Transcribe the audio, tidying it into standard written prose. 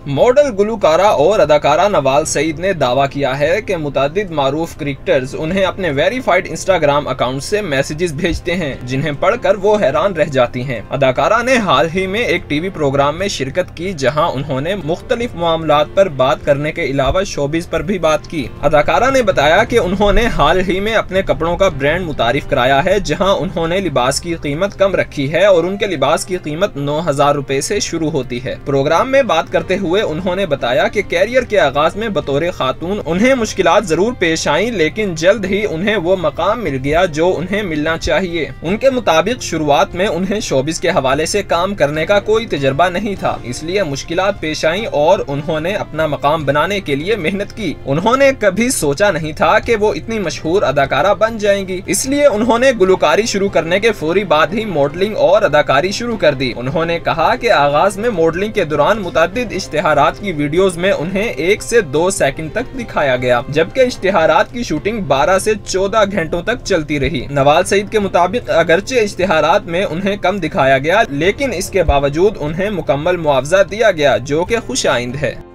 Model, Gulkara और अदाकारा नवाल सईद ने दावा किया है कि मुतअद्दिद मारूफ क्रिकेटर्स उन्हें अपने वेरीफाइड इंस्टाग्राम अकाउंट से मैसेजेस भेजते हैं, जिन्हें पढ़कर वो हैरान रह जाती हैं। अदाकारा ने हाल ही में एक टीवी प्रोग्राम में शिरकत की, जहां उन्होंने मुख्तलिफ मामलात पर बात करने के अलावा शोबिज पर भी बात की। अदाकारा ने बताया कि उन्होंने हाल ही में अपने कपड़ों का ब्रांड मुतारिफ कराया है, जहां उन्होंने लिबास की कीमत कम रखी है और उनके लिबास की कीमत 9,000 रुपए से शुरू होती है। प्रोग्राम में बात करते हुए उन्होंने बताया कि कैरियर के आगाज में बतौर खातून उन्हें मुश्किलात जरूर पेश आईं, लेकिन जल्द ही उन्हें वो मकाम मिल गया जो उन्हें मिलना चाहिए। उनके मुताबिक शुरुआत में उन्हें शोबिस के हवाले से काम करने का कोई तजर्बा नहीं था, इसलिए मुश्किलात पेश आईं और उन्होंने अपना मकाम बनाने के लिए मेहनत की। उन्होंने कभी सोचा नहीं था कि वो इतनी मशहूर अदाकारा बन जाएंगी, इसलिए उन्होंने गुलकारी शुरू करने के फौरी बाद ही मॉडलिंग और अदाकारी शुरू कर दी। उन्होंने कहा कि आगाज में मॉडलिंग के दौरान मुतअद्दिद इश्तिहारात की वीडियोस में उन्हें 1 से 2 सेकंड तक दिखाया गया, जबकि इश्तिहारात की शूटिंग 12 से 14 घंटों तक चलती रही। नवाल सईद के मुताबिक अगरचे इश्तिहारात में उन्हें कम दिखाया गया, लेकिन इसके बावजूद उन्हें मुकम्मल मुआवजा दिया गया, जो कि खुश आइंद है।